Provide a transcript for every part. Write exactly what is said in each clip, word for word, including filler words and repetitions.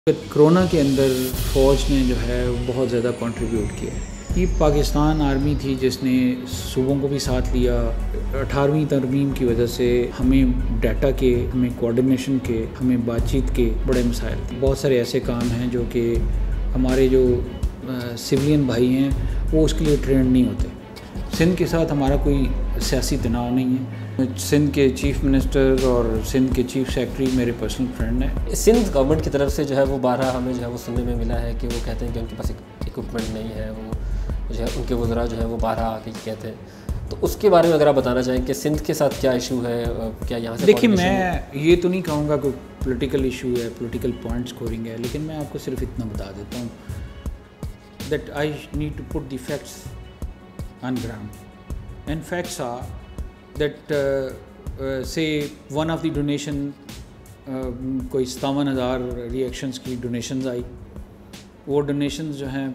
Corona के अंदर फ़ौज ने जो है बहुत ज़्यादा कंट्रीब्यूट किया है। ये पाकिस्तान आर्मी थी जिसने सूबों को भी साथ लिया। अठारहवीं तरमीम की वजह से हमें डाटा के, हमें कोऑर्डिनेशन के, हमें बातचीत के बड़े मसाइल थे। बहुत सारे ऐसे काम हैं जो कि हमारे जो सिविलियन भाई हैं वो उसके लिए ट्रेंड नहीं होते। सिंध के साथ हमारा कोई सियासी तनाव नहीं है। सिंध के चीफ़ मिनिस्टर और सिंध के चीफ़ सेक्रेटरी मेरे पर्सनल फ्रेंड हैं। सिंध गवर्नमेंट की तरफ से जो है वो बारह हमें जो है वो सुनने में मिला है कि वो कहते हैं कि उनके पास इक्विपमेंट नहीं है, वो जो है उनके वज़रा जो है वो बारह आके कहते हैं। तो उसके बारे में अगर आप बताना चाहें कि सिंध के साथ क्या इशू है, क्या यहाँ से? देखिए, मैं ये तो नहीं कहूँगा कोई पॉलिटिकल इशू है, पॉलिटिकल पॉइंट स्कोरिंग है, लेकिन मैं आपको सिर्फ इतना बता देता हूँ that I need to put the facts on ground and facts are that uh, uh, say one of the donation uh, कोई सतावन हज़ार रिएक्शंस की डोनेशंस आई। वो डोनेशंस जो हैं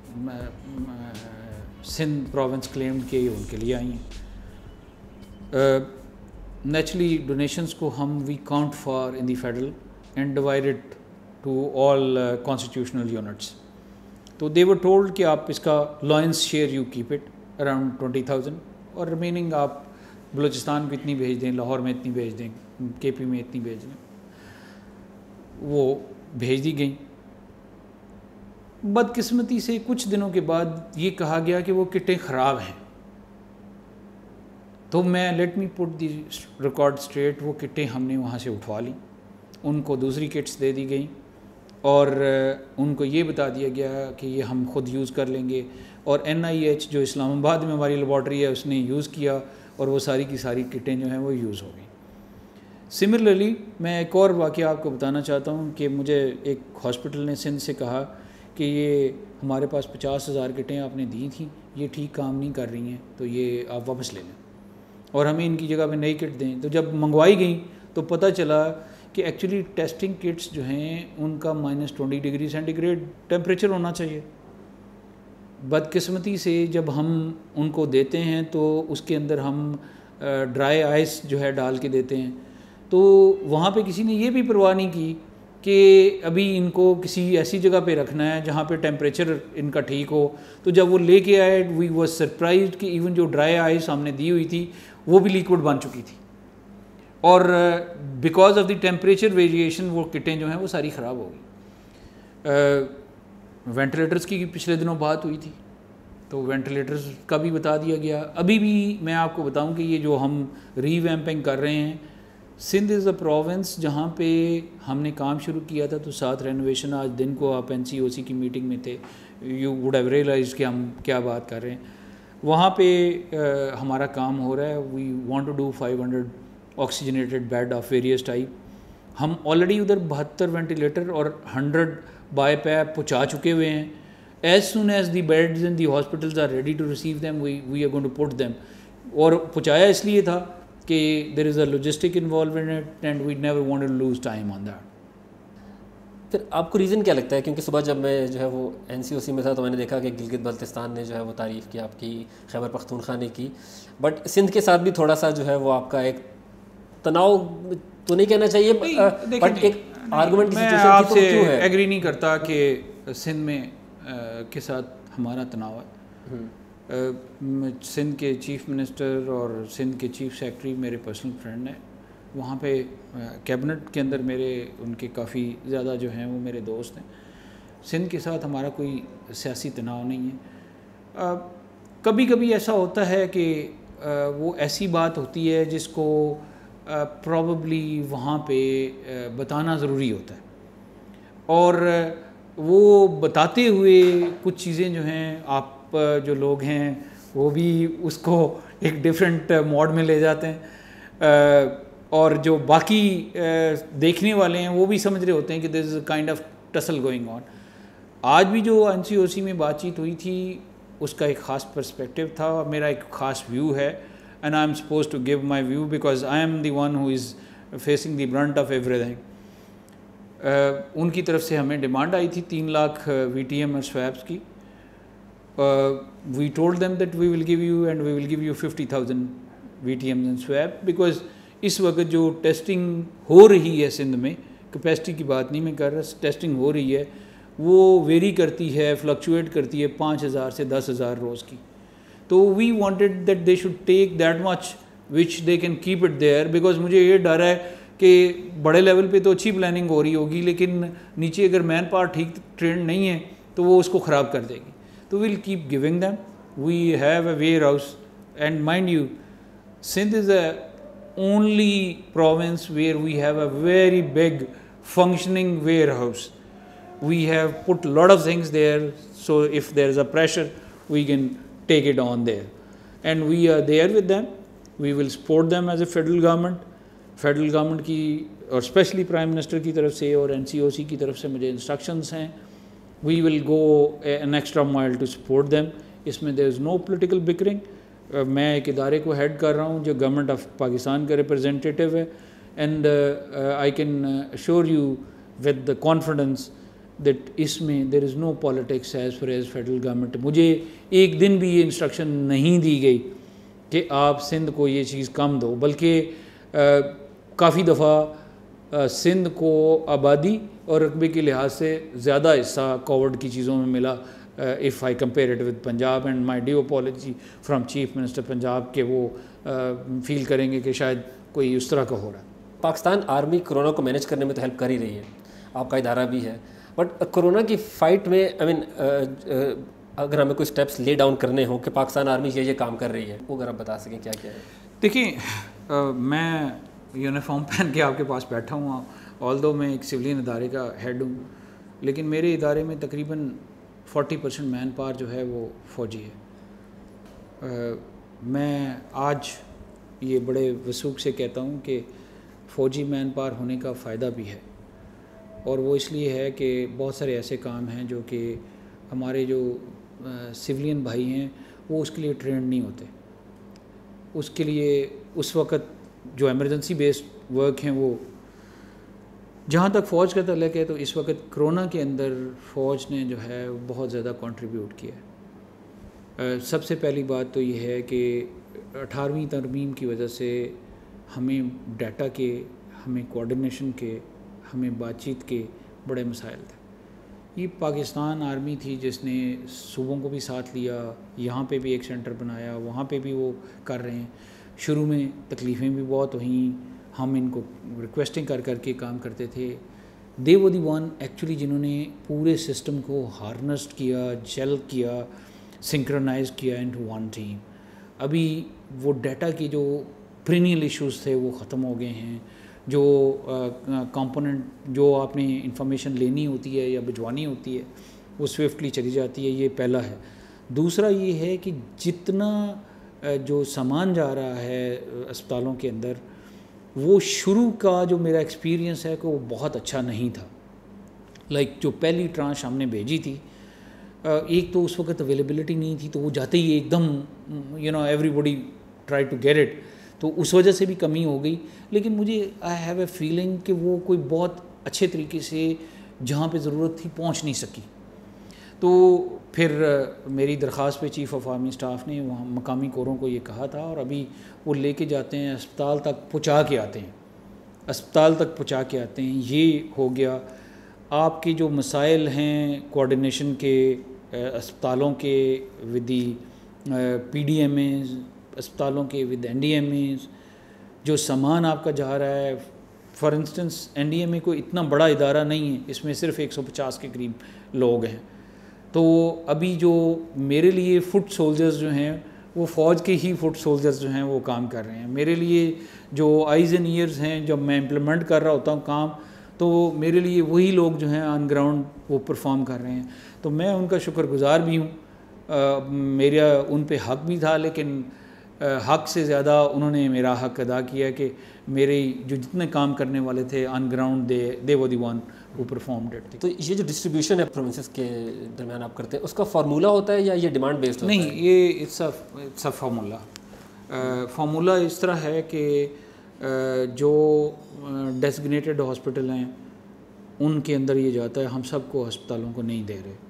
सिंध प्रोविंस क्लेम्ड के उनके लिए आई हैं। नेचुरली डोनेशंस को हम we count for in the federal and divided to all constitutional units. तो दे वर टोल्ड कि आप इसका lion's share you keep it around twenty thousand और रिमेनिंग आप बलूचिस्तान को इतनी भेज दें, लाहौर में इतनी भेज दें, के पी में इतनी भेज दें। वो भेज दी गई। बदकिस्मती से कुछ दिनों के बाद ये कहा गया कि वो किटें ख़राब हैं। तो मैं let me put the record straight, वो किटें हमने वहाँ से उठवा ली, उनको दूसरी किट्स दे दी गई और उनको ये बता दिया गया कि ये हम खुद यूज़ कर लेंगे। और एन आई एच जो इस्लामाबाद में हमारी लेबॉर्ट्री है उसने यूज़ किया और वो सारी की सारी किटें जो हैं वो यूज़ हो गई। सिमिलरली मैं एक और वाक़या आपको बताना चाहता हूँ कि मुझे एक हॉस्पिटल ने सिंध से कहा कि ये हमारे पास पचास हज़ार किटें आपने दी थी, ये ठीक काम नहीं कर रही हैं, तो ये आप वापस ले लें और हमें इनकी जगह पे नई किट दें। तो जब मंगवाई गई तो पता चला कि एक्चुअली टेस्टिंग किट्स जो हैं उनका minus twenty degree centigrade temperature होना चाहिए। बदकिस्मती से जब हम उनको देते हैं तो उसके अंदर हम ड्राई आइस जो है डाल के देते हैं। तो वहाँ पे किसी ने ये भी परवाह नहीं की कि अभी इनको किसी ऐसी जगह पे रखना है जहाँ पे टेम्परेचर इनका ठीक हो। तो जब वो लेके आए वी वाज सरप्राइज्ड कि इवन जो ड्राई आइस हमने दी हुई थी वो भी लिक्विड बन चुकी थी और because of the temperature variation वो किटें जो हैं वो सारी ख़राब हो गई। वेंटिलेटर्स की पिछले दिनों बात हुई थी तो वेंटिलेटर्स का भी बता दिया गया। अभी भी मैं आपको बताऊं कि ये जो हम रीवैम्पिंग कर रहे हैं, सिंध इज़ अ प्रोविंस जहाँ पे हमने काम शुरू किया था तो साथ रेनोवेशन, आज दिन को आप एन सी ओ सी की मीटिंग में थे, यू वुड हैव रियलाइज कि हम क्या बात कर रहे हैं। वहाँ पे आ, हमारा काम हो रहा है। We want to do five hundred oxygenated bed of various type. हम ऑलरेडी उधर बहत्तर वेंटिलेटर और हंड्रेड बाय पैप पहुँचा चुके हुए हैं। As soon as the beds in the hospitals are ready to receive them we we are going to put them. और पहुँचाया इसलिए था कि there is a logistic involve in it and we never wanted to lose time on that. फिर आपको reason क्या लगता है? क्योंकि सुबह जब मैं जो है वो एन सी ओ सी में था तो मैंने देखा कि गिलगित बल्तिस्तान ने जो है वो तारीफ़ की आपकी, खैबर पख्तूनख्वा ने की, बट सिंध के साथ भी थोड़ा सा जो है वो आपका एक तनाव तो नहीं कहना चाहिए, बट एक आर्गुमेंट की सिचुएशन आपसे एग्री नहीं करता कि सिंध में आ, के साथ हमारा तनाव है। सिंध के चीफ़ मिनिस्टर और सिंध के चीफ़ सेक्रेटरी मेरे पर्सनल फ्रेंड हैं। वहाँ पे कैबिनेट के अंदर मेरे उनके काफ़ी ज़्यादा जो हैं वो मेरे दोस्त हैं। सिंध के साथ हमारा कोई सियासी तनाव नहीं है। कभी कभी ऐसा होता है कि आ, वो ऐसी बात होती है जिसको प्रॉबली वहाँ पे बताना ज़रूरी होता है और वो बताते हुए कुछ चीज़ें जो हैं आप जो लोग हैं वो भी उसको एक डिफरेंट मोड में ले जाते हैं और जो बाकी देखने वाले हैं वो भी समझ रहे होते हैं कि this is kind of tussle going on. आज भी जो एन सी ओ सी में बातचीत हुई थी उसका एक ख़ास पर्सपेक्टिव था, मेरा एक ख़ास व्यू है and I am supposed to give my view because I am the one who is facing the brunt of everything. uh, उनकी तरफ से हमें डिमांड आई थी तीन lakh V T M swabs की। We told them that we will give you and we will give you fifty thousand V T M swab because इस वक्त जो टेस्टिंग हो रही है सिंध में कैपेसिटी की बात नहीं मैं कर रहा, टेस्टिंग हो रही है, वो वेरी करती है, फ्लक्चुएट करती है पाँच हज़ार से दस हज़ार रोज़ की। तो we wanted that they should take that much which they can keep it there, because मुझे ये डर है कि बड़े लेवल पे तो अच्छी प्लानिंग हो रही होगी, लेकिन नीचे अगर मैन पावर ठीक ट्रेंड नहीं है तो वो उसको ख़राब कर देगी। तो will keep giving them. We have a warehouse, and mind you Sindh is a only province where we have a very big functioning warehouse. We have put a lot of things there, so if there is a pressure we can take it on there, and we are there with them. We will support them as a federal government. Federal government की और specially prime minister की तरफ से और N C ओ सी की तरफ से मुझे इंस्ट्रक्शंस हैं। We will go an extra mile to support them. इसमें there is no political bickering. Uh, मैं एक इदारे को हेड कर रहा हूँ जो गवर्नमेंट ऑफ पाकिस्तान का रिप्रेजेंटेटिव है, and I can assure you with the confidence that इसमें there is no politics as far as federal government. मुझे एक दिन भी ये इंस्ट्रक्शन नहीं दी गई कि आप सिंध को ये चीज़ कम दो, बल्कि uh, काफ़ी दफ़ा uh, सिंध को आबादी और रकबे के लिहाज से ज़्यादा हिस्सा कोविड की चीज़ों में मिला, if I compare it with Punjab, and my due apology from chief minister Punjab के वो फील uh, करेंगे कि शायद कोई उस तरह का हो रहा है। पाकिस्तान आर्मी कोरोना को मैनेज करने में तो हेल्प कर ही रही है, आपका इदारा भी है, बट कोरोना की फ़ाइट में I I mean mean, uh, अगर हमें कोई स्टेप्स ले डाउन करने हो कि पाकिस्तान आर्मी ये ये काम कर रही है, वो अगर आप बता सकें क्या क्या है। देखिए, uh, मैं यूनिफॉर्म पहन के आपके पास बैठा हुआ, ऑल्दो मैं एक सिविलियन इदारे का हेड हूँ, लेकिन मेरे इदारे में तकरीबन चालीस परसेंट मैन पावर जो है वो फ़ौजी है। uh, मैं आज ये बड़े वसूख से कहता हूँ कि फ़ौजी मैन पावर होने का फ़ायदा भी है, और वो इसलिए है कि बहुत सारे ऐसे काम हैं जो कि हमारे जो सिविलियन भाई हैं वो उसके लिए ट्रेंड नहीं होते। उसके लिए उस वक़्त जो एमरजेंसी बेस्ड वर्क हैं वो, जहाँ तक फ़ौज का तल्लुक़ है तो इस वक्त कोरोना के अंदर फ़ौज ने जो है बहुत ज़्यादा कंट्रीब्यूट किया। सबसे पहली बात तो ये है कि अठारहवीं तरमीम की वजह से हमें डाटा के, हमें कोऑर्डिनेशन के, हमें बातचीत के बड़े मसाइल थे। ये पाकिस्तान आर्मी थी जिसने सूबों को भी साथ लिया, यहाँ पे भी एक सेंटर बनाया, वहाँ पे भी वो कर रहे हैं। शुरू में तकलीफ़ें भी बहुत हुई, हम इनको रिक्वेस्टिंग कर कर के काम करते थे। दे वो दी वन एक्चुअली जिन्होंने पूरे सिस्टम को हार्नेस्ड किया, जेल किया, सिंक्रोनाइज किया इनटू वन टीम। अभी वो डाटा के जो प्रीनियल इश्यूज़ थे वो ख़त्म हो गए हैं। जो कंपोनेंट uh, जो आपने इंफॉर्मेशन लेनी होती है या भिजवानी होती है वो स्विफ्टली चली जाती है, ये पहला है। दूसरा ये है कि जितना uh, जो सामान जा रहा है अस्पतालों के अंदर, वो शुरू का जो मेरा एक्सपीरियंस है कि वो बहुत अच्छा नहीं था। लाइक like, जो पहली ट्रांश हमने भेजी थी, एक तो उस वक्त अवेलेबिलिटी नहीं थी, तो वो जाते ही एकदम you know everybody try to get it, तो उस वजह से भी कमी हो गई। लेकिन मुझे आई हैव ए फीलिंग कि वो कोई बहुत अच्छे तरीके से जहाँ पे ज़रूरत थी पहुँच नहीं सकी। तो फिर मेरी दरख्वास्त पे चीफ़ ऑफ आर्मी स्टाफ ने वहाँ मकामी कोरों को ये कहा था, और अभी वो लेके जाते हैं, अस्पताल तक पहुँचा के आते हैं, अस्पताल तक पहुँचा के आते हैं। ये हो गया। आपके जो मसाइल हैं कोऑर्डिनेशन के, अस्पतालों के with the P D M As, अस्पतालों के with N D M As, जो सामान आपका जा रहा है। For instance N D M A कोई इतना बड़ा इदारा नहीं है, इसमें सिर्फ एक सौ पचास के करीब लोग हैं। तो अभी जो मेरे लिए फुट सोल्जर्स जो हैं वो फ़ौज के ही फुट सोल्जर्स जो हैं वो काम कर रहे हैं। मेरे लिए जो आइज़ एंड ईयर्स हैं, जब मैं इम्प्लीमेंट कर रहा होता हूँ काम, तो मेरे लिए वही लोग जो हैं ऑन ग्राउंड वो परफॉर्म कर रहे हैं। तो मैं उनका शुक्रगुज़ार भी हूँ। मेरा उन पे हक़ भी था, लेकिन हक़ से ज़्यादा उन्होंने मेरा हक़ अदा किया कि मेरे जो जितने काम करने वाले थे ऑन ग्राउंड दे दे वो दी वन वो परफॉर्म डेट थी। तो ये जो डिस्ट्रीब्यूशन है प्रोविंसेस के दरमियान आप करते हैं, उसका फार्मूला होता है या ये डिमांड बेस्ड होता नहीं, है? नहीं, ये it's a it's a formula. Formula इस तरह है कि uh, जो डेजिग्नेटेड uh, हॉस्पिटल हैं उनके अंदर ये जाता है, हम सबको अस्पतालों को नहीं दे रहे।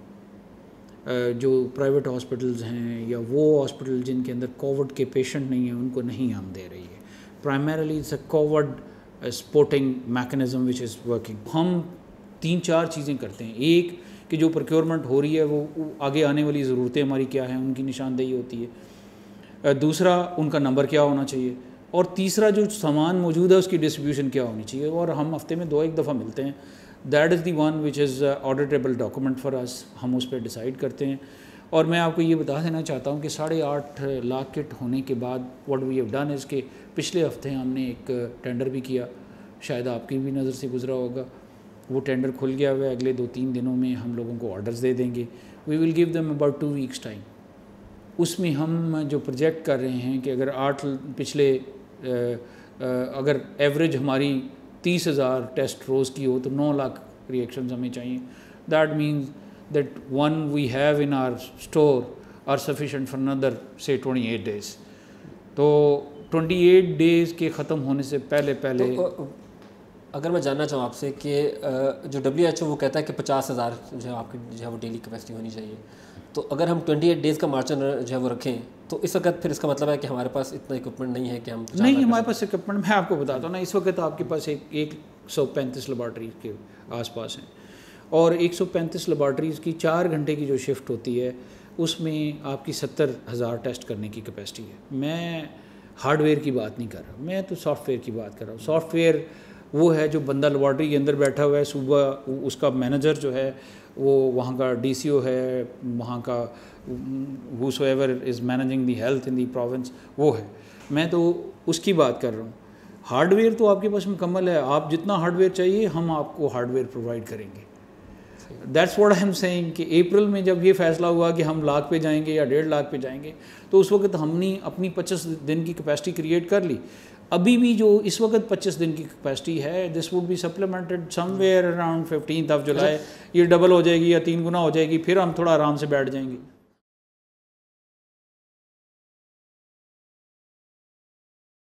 uh, जो प्राइवेट हॉस्पिटल्स हैं या वो हॉस्पिटल जिनके अंदर कोविड के पेशेंट नहीं हैं उनको नहीं हम दे रही है। Primarily it's a covid supporting mechanism which is working. हम तीन चार चीज़ें करते हैं। एक कि जो प्रोक्योरमेंट हो रही है वो आगे आने वाली ज़रूरतें हमारी क्या हैं, उनकी निशानदेही होती है। दूसरा, उनका नंबर क्या होना चाहिए, और तीसरा जो सामान मौजूद है उसकी डिस्ट्रीब्यूशन क्या होनी चाहिए। और हम हफ्ते में दो एक दफ़ा मिलते हैं। That is the one which is auditable document for us. हम उस पर डिसाइड करते हैं। और मैं आपको ये बता देना चाहता हूँ कि साढ़े आठ लाख किट होने के बाद what we have done is के पिछले हफ्ते हमने एक टेंडर भी किया, शायद आपकी भी नज़र से गुजरा होगा। वो टेंडर खुल गया हुआ है, अगले दो तीन दिनों में हम लोगों को ऑर्डर्स दे देंगे। We will give them about two weeks time. उसमें हम जो प्रोजेक्ट कर रहे हैं कि अगर आठ पिछले आ, आ, अगर एवरेज हमारी तीस हज़ार टेस्ट रोज़ की हो तो नौ लाख रिएक्शंस हमें चाहिए। That means that one we have in our store are sufficient for another say twenty eight days. तो ट्वेंटी एट डेज़ के ख़त्म होने से पहले पहले तो, अगर मैं जानना चाहूँ आपसे कि जो डब्ल्यू एच ओ वो कहता है कि पचास हज़ार जो है आपकी जो है वो डेली कैपेसिटी होनी चाहिए, तो अगर हम अट्ठाईस डेज़ का मार्जिन जो है वो रखें तो इस वक्त फिर इसका मतलब है कि हमारे पास इतना इक्विपमेंट नहीं है कि हम नहीं, हमारे पास इक्विपमेंट मैं आपको बताता हूँ ना, इस वक्त आपके पास एक एक सौ पैंतीस लेबॉर्ट्रीज के आसपास हैं, और एक सौ पैंतीस लेबॉर्ट्रीज़ की चार घंटे की जो शिफ्ट होती है उसमें आपकी सत्तर हज़ार टेस्ट करने की कैपेसिटी है। मैं हार्डवेयर की बात नहीं कर रहा, मैं तो सॉफ्टवेयर की बात कर रहा हूँ। सॉफ्टवेयर वो है जो बंदा लेबॉर्ट्री के अंदर बैठा हुआ है, सुबह उसका मैनेजर जो है वो वहाँ का डी सी ओ है, वहाँ का whosoever is managing the health in the province, वो है। मैं तो उसकी बात कर रहा हूँ। हार्डवेयर तो आपके पास मुकम्मल है, आप जितना हार्डवेयर चाहिए हम आपको हार्डवेयर प्रोवाइड करेंगे। That's what I am saying कि अप्रैल में जब ये फैसला हुआ कि हम लाख पे जाएंगे या डेढ़ लाख पे जाएंगे, तो उस वक्त हमने अपनी पच्चीस दिन की कैपेसिटी क्रिएट कर ली। अभी भी जो इस वक्त पच्चीस दिन की कैपेसिटी है, this would be supplemented somewhere around fifteenth of July. ये डबल हो जाएगी या तीन गुना हो जाएगी, फिर हम थोड़ा आराम से बैठ जाएंगे।